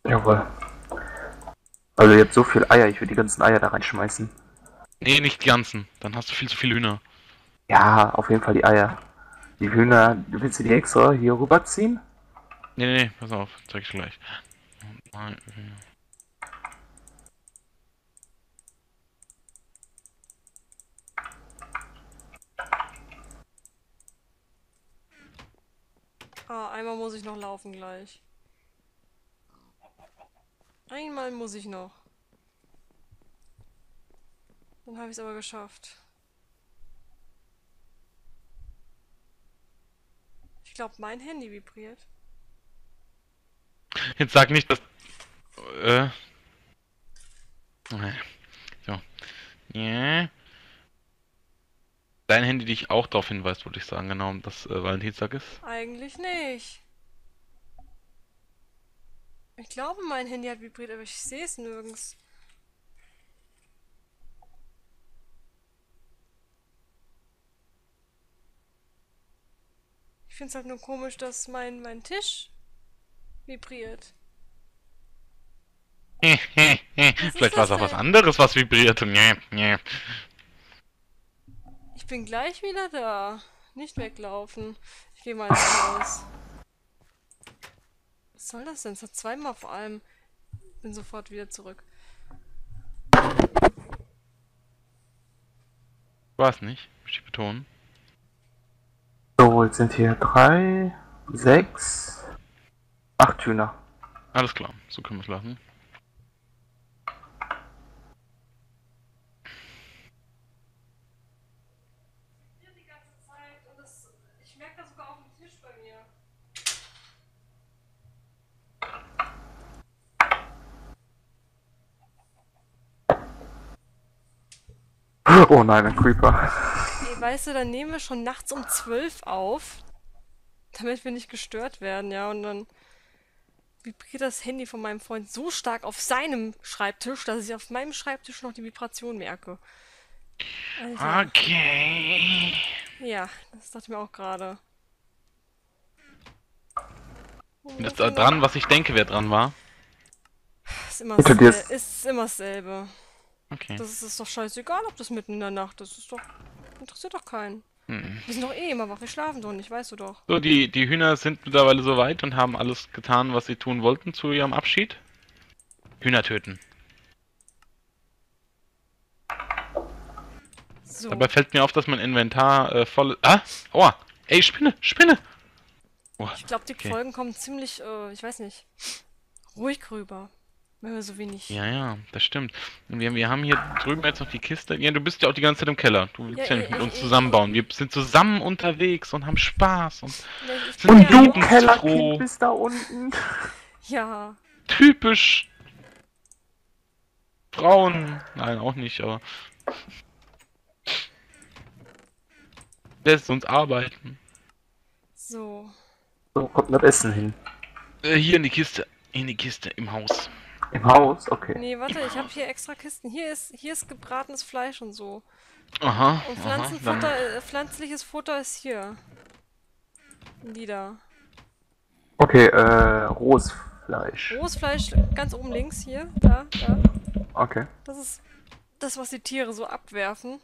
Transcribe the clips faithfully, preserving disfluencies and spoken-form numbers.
Jawohl. Also jetzt so viel Eier, ich will die ganzen Eier da reinschmeißen. Nee, nicht die ganzen. Dann hast du viel zu viele Hühner. Ja, auf jeden Fall die Eier. Die Hühner, willst du die extra hier rüberziehen? Nee, nee, nee, pass auf, zeig ich dir gleich. Mal, Ah, einmal muss ich noch laufen gleich. Einmal muss ich noch. Dann habe ich es aber geschafft. Ich glaube, mein Handy vibriert. Jetzt sag nicht, dass. Äh. So. Ja. Dein Handy dich auch darauf hinweist, würde ich sagen, genau, dass äh, Valentinstag ist. Eigentlich nicht. Ich glaube, mein Handy hat vibriert, aber ich sehe es nirgends. Ich finde es halt nur komisch, dass mein, mein Tisch vibriert. Was ist Vielleicht war es das auch was denn? anderes, was vibrierte. Nee, nee. Ich bin gleich wieder da. Nicht weglaufen. Ich gehe mal ins Haus. Was soll das denn? Es hat zweimal vor allem. Bin sofort wieder zurück. War es nicht, möchte ich betonen. So, jetzt sind hier drei, sechs, acht Hühner. Alles klar, so können wir es lassen. Die ganze Zeit und das, ich merke das sogar auf dem Tisch bei mir. Oh nein, ein Creeper. Ey, weißt du, dann nehmen wir schon nachts um zwölf auf, damit wir nicht gestört werden, ja, und dann vibriert das Handy von meinem Freund so stark auf seinem Schreibtisch, dass ich auf meinem Schreibtisch noch die Vibration merke. Alter. Okay. Ja, das dachte ich mir auch gerade. Und das äh, dran, was ich denke, wer dran war. Ist immer, Hinter dir sel ist... ist immer dasselbe. Okay. Das ist, ist doch scheißegal, ob das mitten in der Nacht ist. Das ist doch. Interessiert doch keinen. Hm. Wir sind doch eh immer wach, wir schlafen doch nicht, weißt du doch. So, die, die Hühner sind mittlerweile soweit und haben alles getan, was sie tun wollten zu ihrem Abschied. Hühner töten. So. Dabei fällt mir auf, dass mein Inventar äh, voll ist. Ah! Aua! Ey, Spinne! Spinne! Oh, Ich glaube, die okay. Folgen kommen ziemlich, äh, ich weiß nicht, ruhig rüber. Wenn wir so wenig. Ja, ja, das stimmt. Und wir, wir haben hier drüben jetzt noch die Kiste. Ja, du bist ja auch die ganze Zeit im Keller. Du willst Ja, ja nicht mit ich, uns ich, zusammenbauen. Wir sind zusammen unterwegs und haben Spaß und ja, ich bin sind Und ja du, nur. Kellerkind, lebensfroh. bist da unten. Ja. Typisch Frauen. Nein, auch nicht, aber lässt uns arbeiten. So. So, kommt das Essen hin. Äh, hier in die Kiste. In die Kiste im Haus. Im Haus? Okay. Nee, warte, ich habe hier extra Kisten. Hier ist, hier ist gebratenes Fleisch und so. Aha, Und aha. Dann Pflanzenfutter, äh, pflanzliches Futter ist hier. Lieder. Okay, äh, rohes Fleisch. Rohes Fleisch ganz oben links hier. Da, da. Okay. Das ist das, was die Tiere so abwerfen.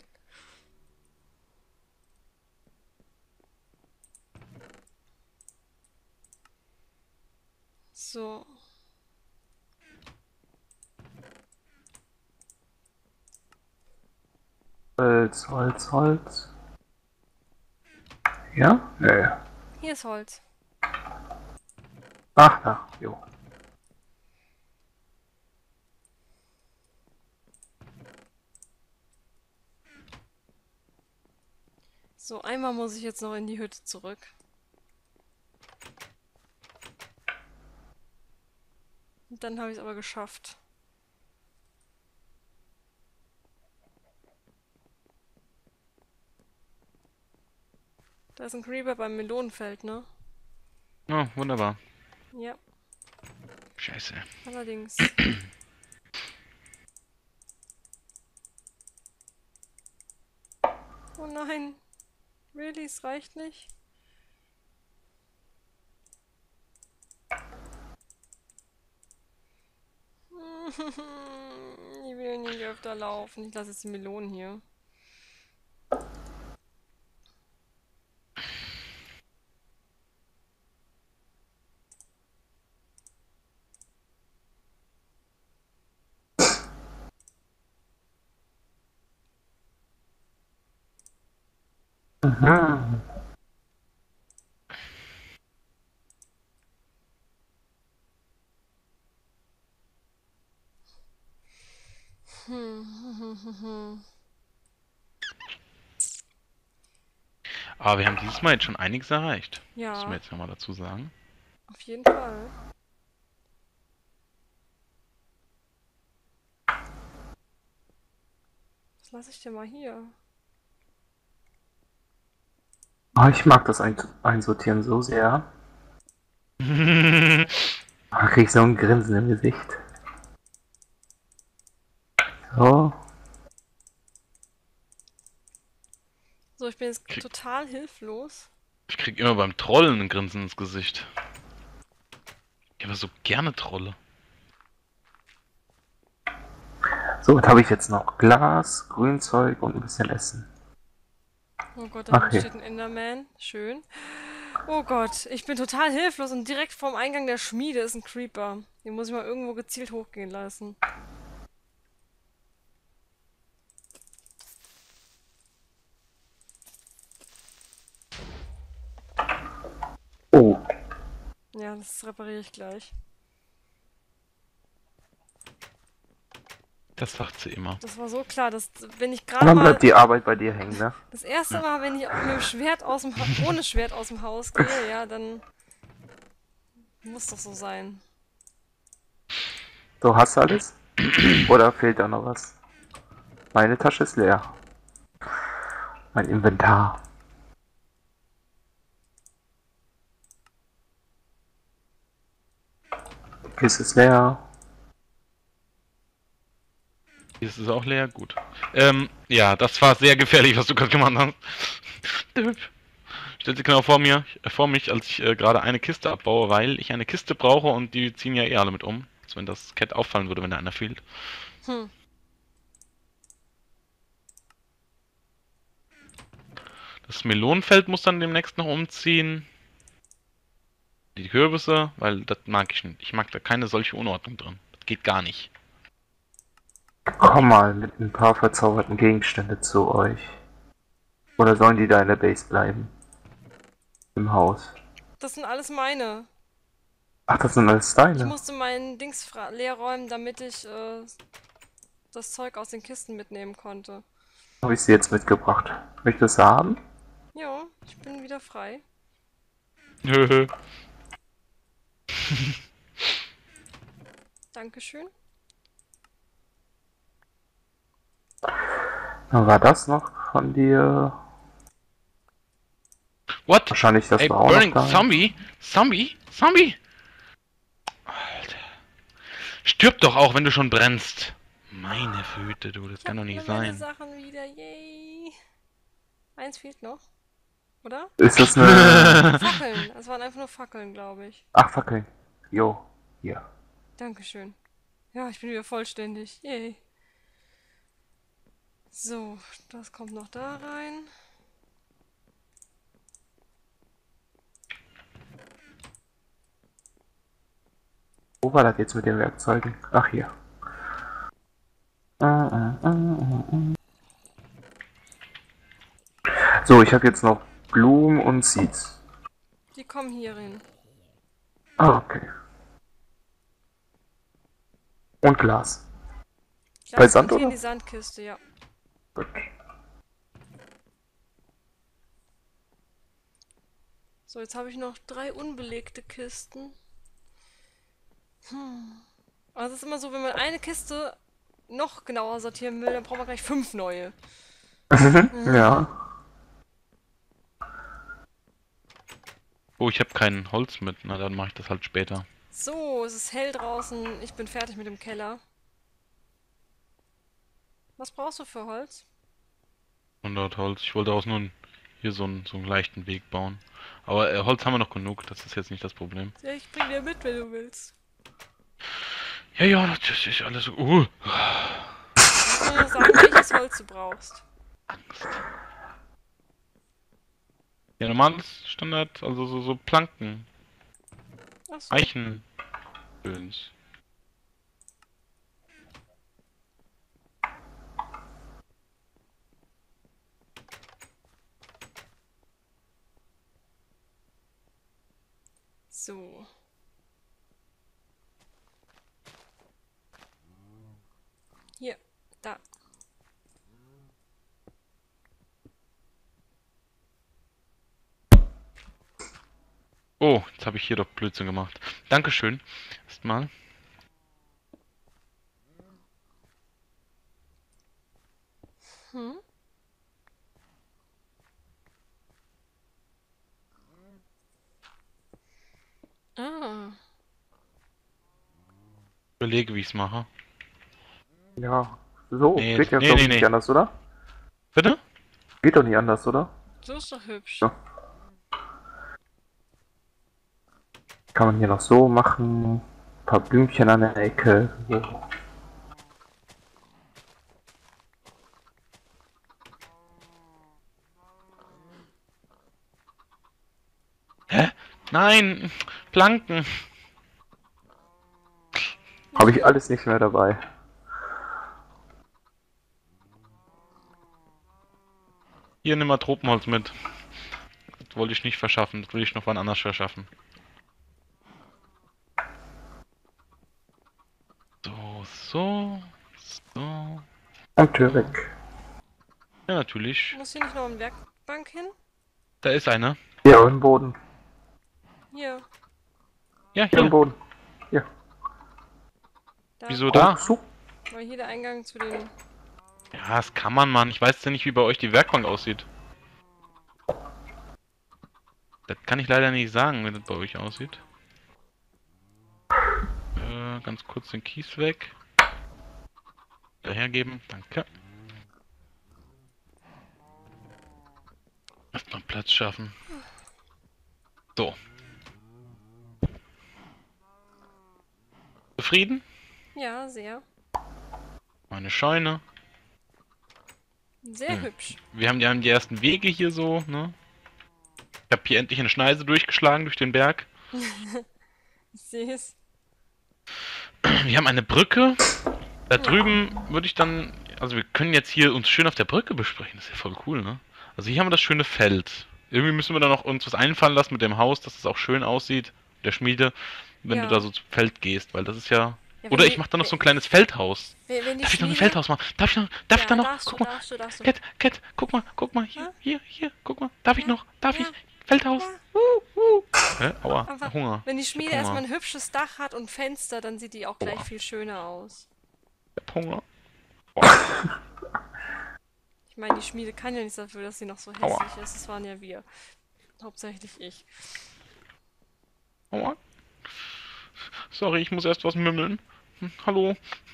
So. Holz, Holz, Holz. Ja? Nee. Hier ist Holz. Ach, da. Jo. So, einmal muss ich jetzt noch in die Hütte zurück. Und dann habe ich es aber geschafft. Da ist ein Creeper beim Melonenfeld, ne? oh, wunderbar. Ja, Scheiße. allerdings. Oh nein. Really, es reicht nicht? Ich will nicht öfter laufen. Ich lasse jetzt die Melonen hier. Mhm. Hm, hm, hm, hm. Aber wir haben dieses Mal jetzt schon einiges erreicht. Muss man Ja, jetzt nochmal dazu sagen. auf jeden Fall. Was lasse ich denn mal hier? Ah, ich mag das Ein Einsortieren so sehr. Da krieg ich so ein Grinsen im Gesicht. So. So, ich bin jetzt Krieg- total hilflos. Ich krieg immer beim Trollen ein Grinsen ins Gesicht. Ich aber so gerne trolle. So, was habe ich jetzt noch? Glas, Grünzeug und ein bisschen Essen. Oh Gott, da Ach hinten je. steht ein Enderman. Schön. Oh Gott, ich bin total hilflos und direkt vorm Eingang der Schmiede ist ein Creeper. Den muss ich mal irgendwo gezielt hochgehen lassen. Oh, Ja, das repariere ich gleich. Das sagt sie immer. Das war so klar, dass wenn ich und gerade dann mal bleibt die Arbeit bei dir hängen, ne? das erste Ja. Mal, wenn ich mit dem Schwert aus dem ha ohne Schwert aus dem Haus gehe, ja, dann muss doch so sein. So, hast du alles? Oder fehlt da noch was? Meine Tasche ist leer. Mein Inventar. Die Kiste ist leer. Hier ist es auch leer, gut. Ähm, ja, das war sehr gefährlich, was du gerade gemacht hast. Döp. Stellt sich genau vor mir, äh, vor mich, als ich äh, gerade eine Kiste abbaue, weil ich eine Kiste brauche und die ziehen ja eh alle mit um. Als wenn das Cat auffallen würde, wenn da einer fehlt. Hm. Das Melonenfeld muss dann demnächst noch umziehen. Die Kürbisse, weil das mag ich nicht. Ich mag da keine solche Unordnung drin. Das geht gar nicht. Komm mal mit ein paar verzauberten Gegenstände zu euch. Oder sollen die da in der Base bleiben? Im Haus. Das sind alles meine. Ach, das sind alles Ich deine. musste meinen Dings fra- leer räumen, damit ich äh, das Zeug aus den Kisten mitnehmen konnte. Habe ich sie jetzt mitgebracht. Möchtest du haben? Ja, ich bin wieder frei. Höhö. Dankeschön. Dann war das noch von dir. What? Wahrscheinlich das Ey, war auch Burning noch da. Zombie? Zombie? Zombie? Alter. Stirb doch auch, wenn du schon brennst. Meine Güte, du, das Ich kann doch hab nicht alle meine sein. Sachen wieder, yay. Eins fehlt noch, oder? Ist das eine... Fackeln. Es waren einfach nur Fackeln, glaube ich. Ach, Fackeln. Jo. Hier. Dankeschön. Ja, ich bin wieder vollständig. Yay. So, das kommt noch da rein. Wo war das jetzt mit den Werkzeugen? Ach, hier. Ah, ah, ah, ah, ah. So, ich habe jetzt noch Blumen und Seeds. Die kommen hier rein. Ah, okay. Und Glas. Ich Bei lasse Sand, hier in oder? die Sandkiste, ja. Gut. So, jetzt habe ich noch drei unbelegte Kisten. Hm. Also es ist immer so, wenn man eine Kiste noch genauer sortieren will, dann braucht man gleich fünf neue. Ja. Oh, ich habe kein Holz mit. Na, dann mache ich das halt später. So, es ist hell draußen. Ich bin fertig mit dem Keller. Was brauchst du für Holz? hundert Holz. Ich wollte auch nur einen- hier so einen, so einen leichten Weg bauen. Aber äh, Holz haben wir noch genug. Das ist jetzt nicht das Problem. Ja, ich bring dir mit, wenn du willst. Ja, ja, das ist alles so. Uh. Ich will nur sagen, welches Holz du brauchst. Angst. Ja, normales Standard, also so, so Planken, Achso. Eichen. Schöns. So. Hier, da. Oh, jetzt habe ich hier doch Blödsinn gemacht. Dankeschön. Erstmal. Hm? Ah. Überlege, wie ich es mache. Ja, so, Nee, geht ja nee, glaub nee, ich nicht nee. anders, oder? Bitte? Geht doch nicht anders, oder? So ist doch hübsch. Ja. Kann man hier noch so machen. Ein paar Blümchen an der Ecke. So. Hä? Nein! Planken! Habe ich alles nicht mehr dabei. Hier, nimm mal Tropenholz mit. Das wollte ich nicht verschaffen. Das will ich noch wann anders verschaffen. So, so, so. Und Tür weg. Ja, natürlich. Muss hier nicht noch eine Werkbank hin? Da ist eine. Hier, im Boden. Hier, Ja, Hier im hier. Boden. Hier. da. Wieso da? Zu. Weil hier der Eingang zu den... Ja, das kann man, Mann. Ich weiß ja nicht, wie bei euch die Werkbank aussieht. Das kann ich leider nicht sagen, wie das bei euch aussieht. Äh, ganz kurz den Kies weg. Dahergeben, danke. Erstmal Platz schaffen. So. Zufrieden? Ja, sehr. Meine Scheune. Sehr Hm. hübsch. Wir haben, die haben die ersten Wege hier so, ne? Ich habe hier endlich eine Schneise durchgeschlagen durch den Berg. Ich sehe es. Wir haben eine Brücke. Da drüben würde ich dann... Also wir können jetzt hier uns schön auf der Brücke besprechen. Das ist ja voll cool, ne? Also hier haben wir das schöne Feld. Irgendwie müssen wir dann noch uns was einfallen lassen mit dem Haus, dass es auch schön aussieht. Der Schmiede, wenn Ja. du da so zum Feld gehst, weil das ist ja... Ja, Oder wenn ich die- mache dann noch so ein wenn- kleines Feldhaus. Wenn, wenn die Darf ich noch ein Schmiede- Feldhaus machen? Darf ich noch? Darf ja, ich da noch? darfst Guck du, mal. darfst du, darfst du. Cat, Cat, guck mal, guck mal. Hier, Ja? hier, hier, guck mal. Darf ich Ja, noch? Darf ja, ich? Feldhaus. ja. Uh, uh. Hä? Aua, Aber Hunger. wenn die Ich Schmiede hab erstmal Hunger. ein hübsches Dach hat und Fenster, dann sieht die auch gleich Boah. viel schöner aus. Ich hab Hunger. Ich meine, die Schmiede kann ja nichts dafür, dass sie noch so Aua. hässlich ist. Das waren ja wir. Hauptsächlich ich. Aua. Sorry, ich muss erst was mümmeln. Hm, hallo.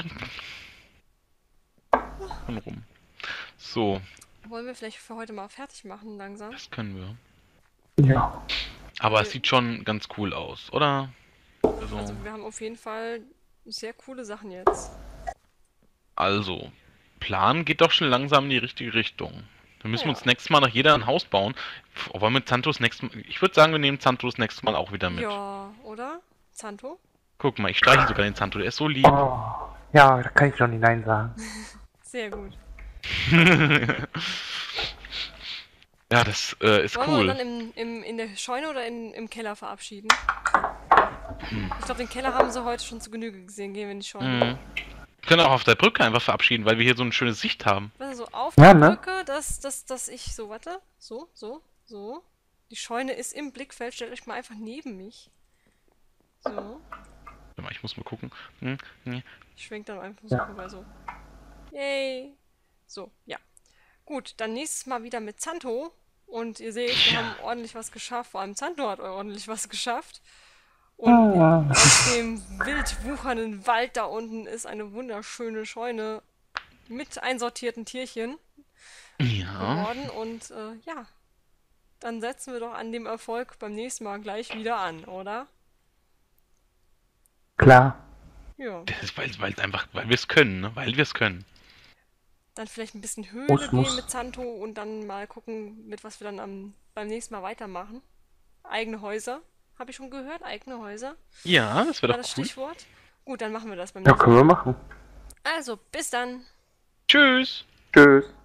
Und rum. So, Wollen wir vielleicht für heute mal fertig machen, langsam? das können wir. Ja. Aber es sieht schon ganz cool aus, oder? Also, Also wir haben auf jeden Fall sehr coole Sachen jetzt. also Plan geht doch schon langsam in die richtige Richtung. Wir müssen Ja. uns nächstes Mal nach jeder ein Haus bauen. Pff, wollen wir Santos nächstes Mal... Ich würde sagen, wir nehmen Santos nächstes Mal auch wieder mit. Ja, oder? Zanto? Guck mal, ich streiche sogar den Santo, der ist so lieb. Oh. Ja, da kann ich schon hinein sagen. Sehr gut. Ja, das äh, ist Wollen wir cool. dann im, im, in der Scheune oder in, im Keller verabschieden? Hm. Ich glaube, den Keller haben sie heute schon zu Genüge gesehen. Gehen wir in die Scheune. Mhm. Wir können auch auf der Brücke einfach verabschieden, weil wir hier so eine schöne Sicht haben. Weißt du, so auf Ja, der ne? Brücke, dass, dass, dass ich so, warte, so, so, so. Die Scheune ist im Blickfeld, stellt euch mal einfach neben mich. So. Warte mal, ich muss mal gucken. Hm, hm. Ich schwenk dann einfach so Ja. rüber, so. Yay. So, ja. Gut, dann nächstes Mal wieder mit Zanto. Und ihr seht, wir Ja. haben ordentlich was geschafft. Vor allem Zanto hat ordentlich was geschafft. Und Ah. aus dem wild wuchernden Wald da unten ist eine wunderschöne Scheune mit einsortierten Tierchen Ja. geworden. Und äh, ja, dann setzen wir doch an dem Erfolg beim nächsten Mal gleich wieder an, oder? Klar. Ja. Das ist, weil, weil einfach, weil wir es können, ne? Weil wir es können. Dann vielleicht ein bisschen Höhle Muss, gehen muss. mit Santo und dann mal gucken, mit was wir dann am, beim nächsten Mal weitermachen. Eigene Häuser, habe ich schon gehört, eigene Häuser Ja, das wäre war doch das cool. Stichwort. Gut, dann machen wir das beim Ja, nächsten können wir Mal. machen. Also, bis dann. Tschüss! Tschüss.